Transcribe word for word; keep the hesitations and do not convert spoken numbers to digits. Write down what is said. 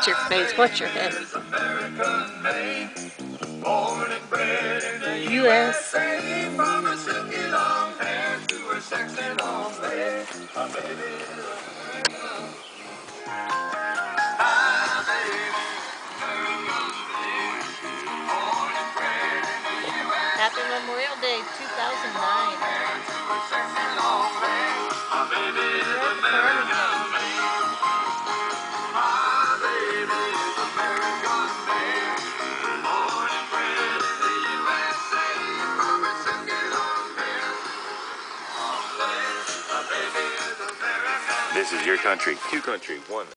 What's your face? What's your head? U S From a silky long hair to her sexy long leg, my baby is American. My baby is born and bred in the U S. Happy Memorial Day two thousand nine. To her sexy long leg, my baby is American made. My baby is American made. Born and bred in the U S A. From a silky long hair. This is your country. Q Country one.